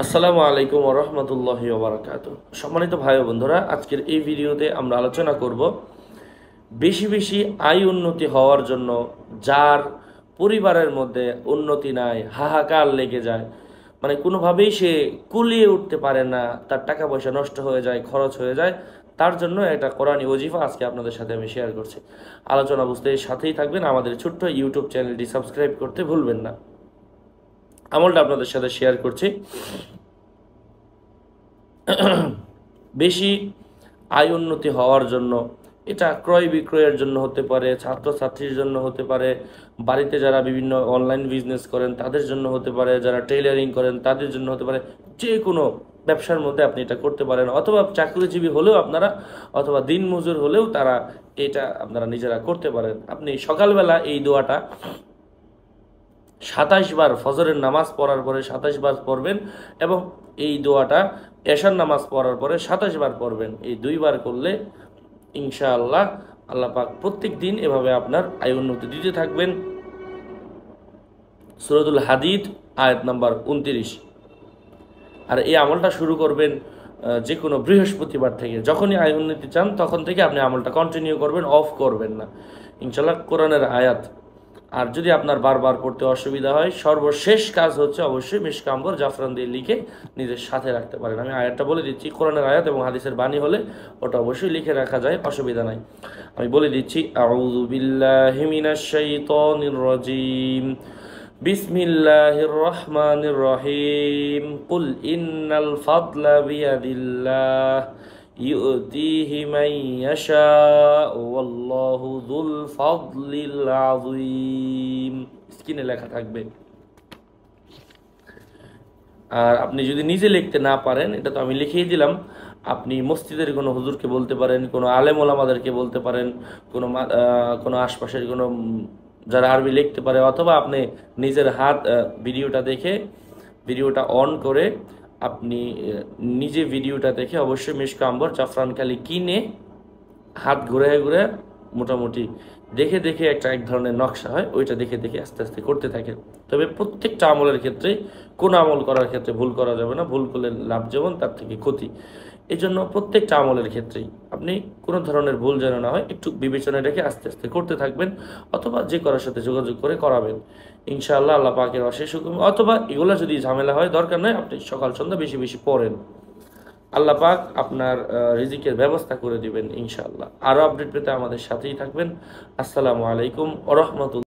আসসালামু আলাইকুম ওয়া রাহমাতুল্লাহি ওয়া বারাকাতুহু। সম্মানিত ভাই ও বন্ধুরা, আজকের এই ভিডিওতে আমরা আলোচনা করব বেশি বেশি আয় উন্নতি হওয়ার জন্য যার পরিবারের মধ্যে উন্নতি নাই, হাহাকার লেগে যায়, মানে কোনোভাবেই সে কুলিয়ে উঠতে পারে না, তার টাকা পয়সা নষ্ট হয়ে যায়, খরচ হয়ে যায়, তার জন্য একটা কোরআনী ওজিফা আজকে আপনাদের সাথে আমি শেয়ার করছি। আলোচনা বুঝতে সাথেই থাকবেন, আমাদের ছোট্ট ইউটিউব চ্যানেলটি সাবস্ক্রাইব করতে ভুলবেন না। আমলটা আপনাদের সাথে শেয়ার করছি। বেশি আয় উন্নতি হওয়ার জন্য এটা ক্রয় বিক্রয়ের জন্য হতে পারে, ছাত্রছাত্রীর জন্য হতে পারে, বাড়িতে যারা বিভিন্ন অনলাইন বিজনেস করেন তাদের জন্য হতে পারে, যারা টেইলারিং করেন তাদের জন্য হতে পারে, যে কোনো ব্যবসার মধ্যে আপনি এটা করতে পারেন, অথবা চাকরিজীবী হলেও আপনারা, অথবা দিনমজুর হলেও তারা এটা আপনারা নিজেরা করতে পারেন। আপনি সকালবেলা এই দোয়াটা 27 বার ফজরের নামাজ পড়ার পরে 27 বার পড়বেন, এবং এই দোয়াটা এশার নামাজ পড়ার পরে 27 বার পড়বেন। এই দুইবার করলে ইনশাআল্লাহ আল্লাহ পাক প্রত্যেক দিন এভাবে আপনার আয় উন্নতি দিতে থাকবেন। সূরাতুল হাদিদ আয়াত নাম্বার 29। আর এই আমলটা শুরু করবেন যে কোনো বৃহস্পতিবার থেকে। যখনই আয় উন্নতি চান তখন থেকে আপনি আমলটা কন্টিনিউ করবেন, অফ করবেন না, ইনশাআল্লাহ। কোরআনের আয়াত। আর যদি আপনার বারবার পড়তে অসুবিধা হয়, সর্বশেষ কাজ হচ্ছে অবশ্যই মিশকাম্বর জাফরান দিয়ে লিখে নিজের সাথে রাখতে পারেন। আমি আয়াতটা বলে দিচ্ছি, কোরআনের আয়াত এবং হাদিসের বাণী হলে ওটা অবশ্যই লিখে রাখা যায়, অসুবিধা নাই। আমি বলে দিচ্ছি, আউযু বিল্লাহি মিনাশ শাইতানির রাজীম, বিসমিল্লাহির রহমানির রহিম, কুল ইন্নাল ফাদলা বিয়াদিল্লাহ ইউতিহি মান ইয়াশাউ ওয়াল্লাহু যুল ফাদলিল আযীম। স্ক্রিনে লেখা থাকবে। আর আপনি যদি নিজে লিখতে না পারেন, এটা তো আমি লিখেই দিলাম, আপনি মসজিদের কোনো হুজুরকে বলতে পারেন, কোনো আলেম ওলামাদেরকে বলতে পারেন, কোনো আশপাশের কোনো যারা আরবি লিখতে পারে, অথবা আপনি নিজের হাত ভিডিওটা দেখে, ভিডিওটা অন করে আপনি নিজে ভিডিওটা দেখে অবশ্যই মিশকাম্বর জাফরান কালি কিনে হাত ঘুরে ঘুরে মোটামুটি দেখে দেখে এক ধরনের নকশা হয়, ওইটা দেখে দেখে আস্তে আস্তে করতে থাকে। তবে প্রত্যেকটা আমলের ক্ষেত্রে কোন আমল করার ক্ষেত্রে ভুল করা যাবে না, ভুল করলে লাভ যেমন তার থেকে ক্ষতি। এই জন্য প্রত্যেকটা আমলের ক্ষেত্রেই আপনি কোনো ধরনের ভুল যেন না হয় একটু বিবেচনায় রেখে আস্তে আস্তে করতে থাকবেন, অথবা যে করার সাথে যোগাযোগ করে করাবেন। ইনশাআল্লাহ আল্লাহ পাকের অশেষ হুকুম। অথবা এগুলো যদি ঝামেলা হয়, দরকার নয়, আপনি সকাল সন্ধ্যা বেশি বেশি পড়েন, আল্লাহ পাক আপনার রিজিকের ব্যবস্থা করে দিবেন ইনশাআল্লাহ। আরও আপডেট পেতে আমাদের সাথেই থাকবেন। আসসালামু আলাইকুম ওয়া রাহমাতুল্লাহ।